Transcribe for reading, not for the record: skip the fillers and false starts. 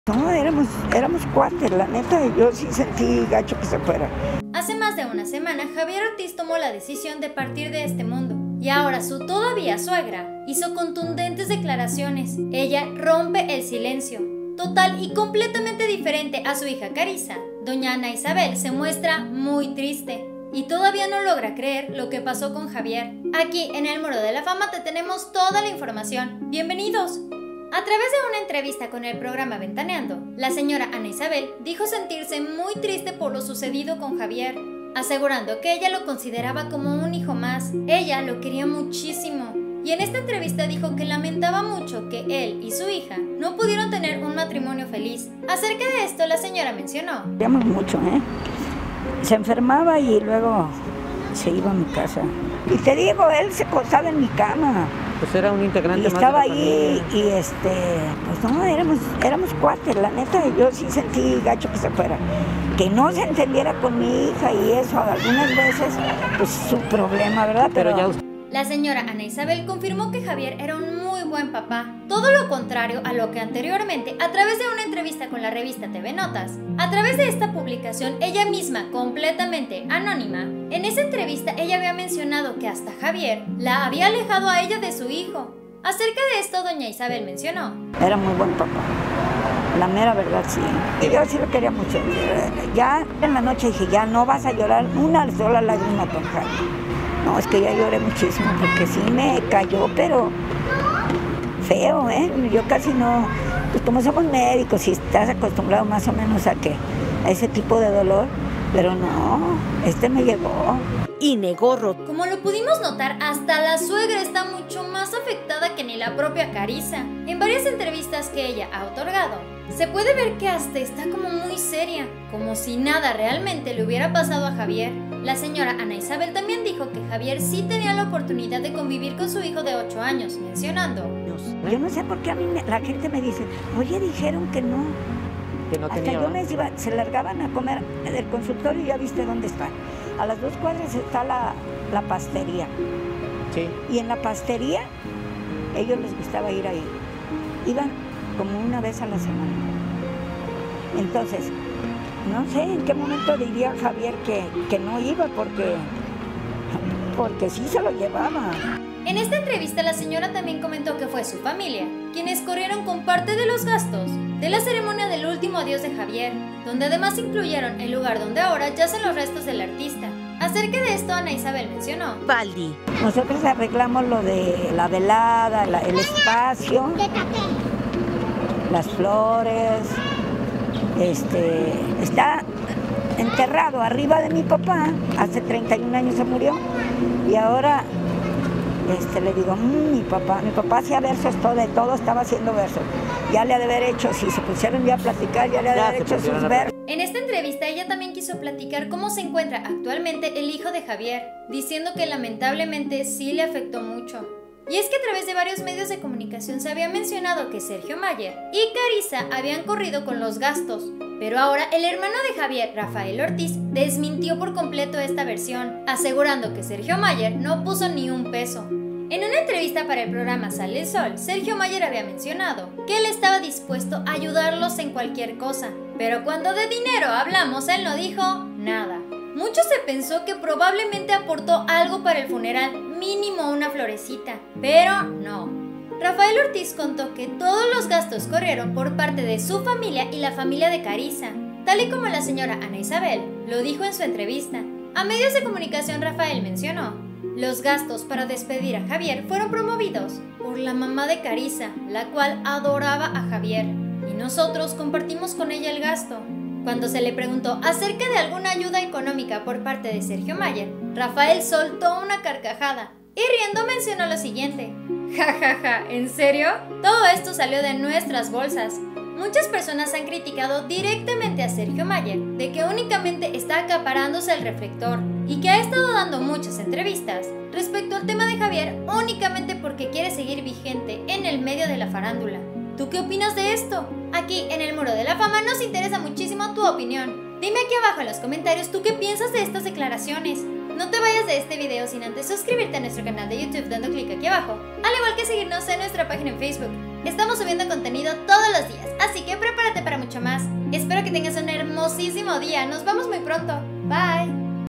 No, éramos cuates, la neta, yo sí sentí gacho que se fuera. Hace más de una semana, Javier Ortiz tomó la decisión de partir de este mundo. Y ahora su todavía suegra hizo contundentes declaraciones. Ella rompe el silencio. Total y completamente diferente a su hija Carissa, doña Ana Isabel se muestra muy triste y todavía no logra creer lo que pasó con Javier. Aquí en el Muro de la Fama te tenemos toda la información. ¡Bienvenidos! A través de una entrevista con el programa Ventaneando, la señora Ana Isabel dijo sentirse muy triste por lo sucedido con Javier, asegurando que ella lo consideraba como un hijo más. Ella lo quería muchísimo. Y en esta entrevista dijo que lamentaba mucho que él y su hija no pudieron tener un matrimonio feliz. Acerca de esto, la señora mencionó: Queríamos mucho, Se enfermaba y luego se iba a mi casa. Y te digo, él se acostaba en mi cama. Pues era un integrante y más estaba de la ahí familia. y pues no, éramos cuates, la neta, yo sí sentí gacho que se fuera. Que no se entendiera con mi hija y eso, algunas veces, pues su problema, ¿verdad? Pero ya La señora Ana Isabel confirmó que Javier era un muy buen papá, todo lo contrario a lo que anteriormente, a través de una entrevista con la revista TV Notas. A través de esta publicación, ella misma, completamente anónima, en esa entrevista ella había mencionado que hasta Javier la había alejado a ella de su hijo. Acerca de esto, doña Isabel mencionó: Era muy buen papá, la mera verdad, sí. Y yo sí lo quería mucho. Ya en la noche dije, ya no vas a llorar una sola lágrima con Javier. No, es que ya lloré muchísimo porque sí me cayó, pero feo, Yo casi no, pues como somos médicos y estás acostumbrado más o menos a ese tipo de dolor, pero no, me llegó. Y negó rotundo. Como lo pudimos notar, hasta la suegra está mucho más afectada que ni la propia Carissa. En varias entrevistas que ella ha otorgado, se puede ver que hasta está como muy seria, como si nada realmente le hubiera pasado a Javier. La señora Ana Isabel también dijo que Javier sí tenía la oportunidad de convivir con su hijo de 8 años, mencionando: Yo no sé por qué a mí la gente me dice, oye, dijeron que no. Que no hasta tenía, yo les iba, se largaban a comer del consultorio y ya viste dónde está. A las 2 cuadras está la pastería. Sí. Y en la pastería, ellos les gustaba ir ahí. Iban como una vez a la semana. Entonces, no sé en qué momento diría Javier que no iba porque sí se lo llevaba. En esta entrevista la señora también comentó que fue su familia quienes corrieron con parte de los gastos de la ceremonia del último adiós de Javier, donde además incluyeron el lugar donde ahora yacen los restos del artista. Acerca de esto, Ana Isabel mencionó: Baldi. Nosotros arreglamos lo de la velada, el espacio, las flores, está enterrado arriba de mi papá, hace 31 años se murió, y ahora le digo, mi papá hacía versos, todo estaba haciendo versos, ya le ha de haber hecho, si se pusieron ya a platicar, ya le ha de haber hecho sus versos. En esta entrevista ella también quiso platicar cómo se encuentra actualmente el hijo de Javier, diciendo que lamentablemente sí le afectó mucho. Y es que a través de varios medios de comunicación se había mencionado que Sergio Mayer y Carissa habían corrido con los gastos, pero ahora el hermano de Javier, Rafael Ortiz, desmintió por completo esta versión, asegurando que Sergio Mayer no puso ni un peso. En una entrevista para el programa Sale el Sol, Sergio Mayer había mencionado que él estaba dispuesto a ayudarlos en cualquier cosa, pero cuando de dinero hablamos, él no dijo nada. Mucho se pensó que probablemente aportó algo para el funeral, mínimo una florecita, pero no. Rafael Ortiz contó que todos los gastos corrieron por parte de su familia y la familia de Carissa, tal y como la señora Ana Isabel lo dijo en su entrevista. A medios de comunicación, Rafael mencionó: los gastos para despedir a Javier fueron promovidos por la mamá de Carissa, la cual adoraba a Javier, y nosotros compartimos con ella el gasto. Cuando se le preguntó acerca de alguna ayuda económica por parte de Sergio Mayer, Rafael soltó una carcajada y riendo mencionó lo siguiente: ja ja ja, ¿en serio? Todo esto salió de nuestras bolsas. Muchas personas han criticado directamente a Sergio Mayer de que únicamente está acaparándose el reflector y que ha estado dando muchas entrevistas respecto al tema de Javier únicamente porque quiere seguir vigente en el medio de la farándula. ¿Tú qué opinas de esto? Aquí en el Muro de la Fama nos interesa muchísimo tu opinión. Dime aquí abajo en los comentarios tú qué piensas de estas declaraciones. No te vayas de este video sin antes suscribirte a nuestro canal de YouTube dando clic aquí abajo, al igual que seguirnos en nuestra página en Facebook. Estamos subiendo contenido todos los días, así que prepárate para mucho más. Espero que tengas un hermosísimo día. Nos vemos muy pronto. Bye.